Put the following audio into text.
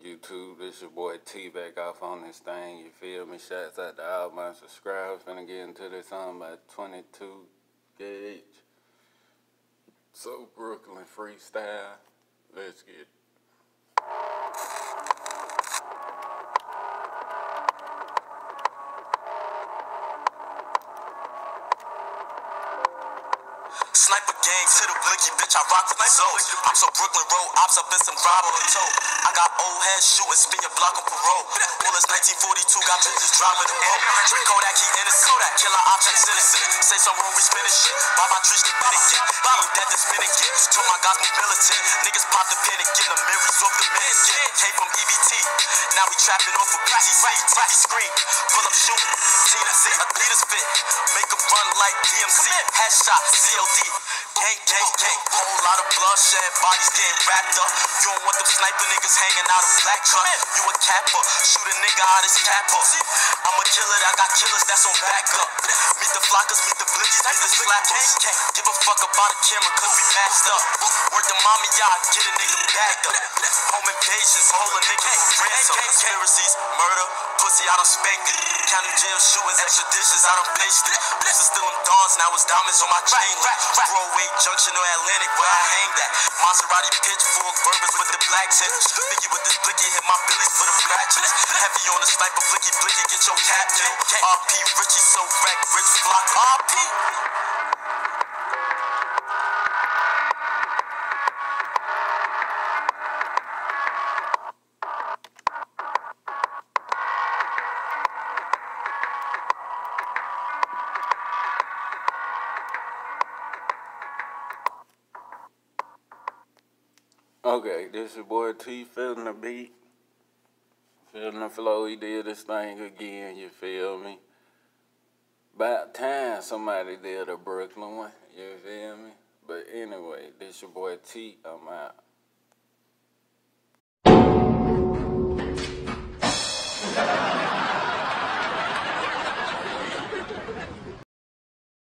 YouTube? This your boy T back off on this thing, you feel me? Shouts out to all my subscribers. Finna get into this song by 22 Gauge. So Brooklyn freestyle. Let's get it. Sniper gang to the blicky, bitch, I rock with the Zoes. I'm so Brooklyn Road, ops up in some Bravo and toe. I got old heads shooting, spin your block on parole. Bullets 1942, got bitches driving the boat. Drink Kodak, he innocent. Killer object citizen. Say some wrong, we spinning shit. Baba Trish the Dominican. He ain't dead, this Dominican. Told my guys, me militant. Niggas pop the panic, get the mirrors off the Dominican. Came from EBT. Now we trapping off of BTC. TV screen. Pull up shoot. TNC, Adidas fit. Make them run like DMC. Headshot, CLD. Gang, gang, gang. Whole lot of bloodshed, bodies getting wrapped up. You don't want them sniper niggas hanging out of black truck. You a capper, shoot a nigga out his capper. I'm a killer, I got killers that's on backup. Meet the flockers, meet the blickies, meet the slappers. Give a fuck about a camera, cause we matched up. Work the mommy yard, get a nigga bagged up. Home invasions, hold a nigga for ransom. Conspiracies, murder, pussy, I done spanked it. County jail shootings, extraditions, I done placed it. Used to steal them dawns, now it's diamonds on my chain. Broadway Junction or Atlantic, where I hang that. Maserati pitchfork, Berbers with the black tips. Biggie with this blicky, hit my billies for the ratchets. Heavy on the sniper, blicky, blicky, get your cap killed. RP, Richie, so wreck, rich flock, RP. Okay, this your boy T, feeling the beat, feeling the flow. He did this thing again, you feel me? About time somebody did a Brooklyn one, you feel me? But anyway, this your boy T, I'm out.